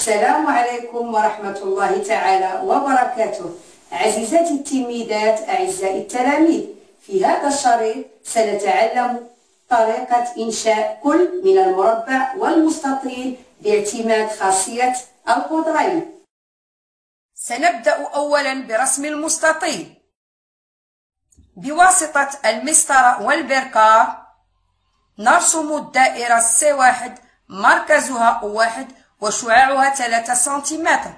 السلام عليكم ورحمة الله تعالى وبركاته. عزيزاتي التلميذات، أعزائي التلاميذ، في هذا الشريط سنتعلم طريقة إنشاء كل من المربع والمستطيل باعتماد خاصية القطرين. سنبدأ أولا برسم المستطيل بواسطة المسطرة والبركار. نرسم الدائرة C1 مركزها O1 وشعاعها 3 سنتيمتر.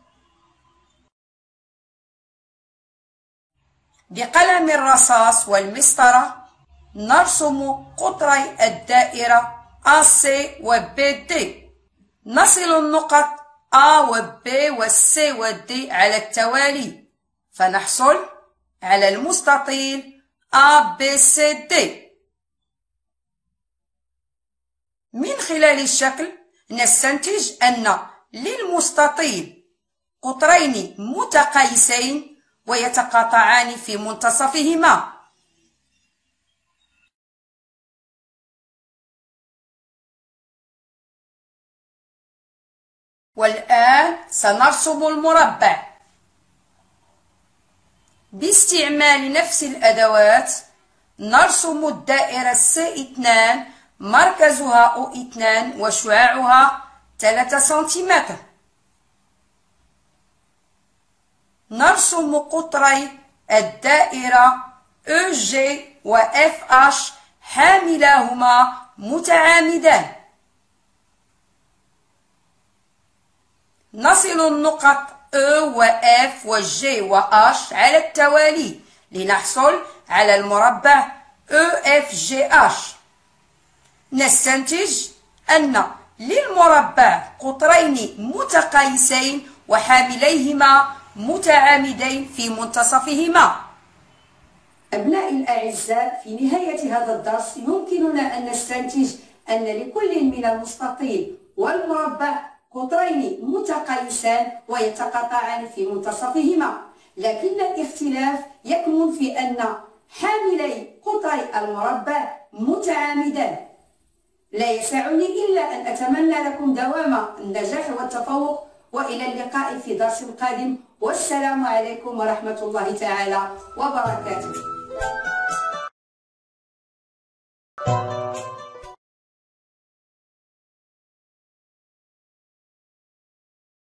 بقلم الرصاص والمسطرة نرسم قطري الدائرة AC و BD. نصل النقط A و B و C و D على التوالي، فنحصل على المستطيل ABCD. من خلال الشكل نستنتج أن للمستطيل قطرين متقايسين ويتقاطعان في منتصفهما. والآن سنرسم المربع باستعمال نفس الأدوات. نرسم الدائرة C2 مركزها O2 وشعاعها 3 سنتيمتر. نرسم قطري الدائرة EG و FH حاملاهما متعامدان. نصل النقط E و F و G و H على التوالي لنحصل على المربع EFGH. نستنتج أن للمربع قطرين متقايسين وحامليهما متعامدين في منتصفهما. أبنائي الأعزاء، في نهاية هذا الدرس يمكننا أن نستنتج أن لكل من المستطيل والمربع قطرين متقايسان ويتقاطعان في منتصفهما، لكن الاختلاف يكمن في أن حاملي قطري المربع متعامدان. لا يسعني إلا أن أتمنى لكم دوام النجاح والتفوق، وإلى اللقاء في درس قادم، والسلام عليكم ورحمة الله تعالى وبركاته.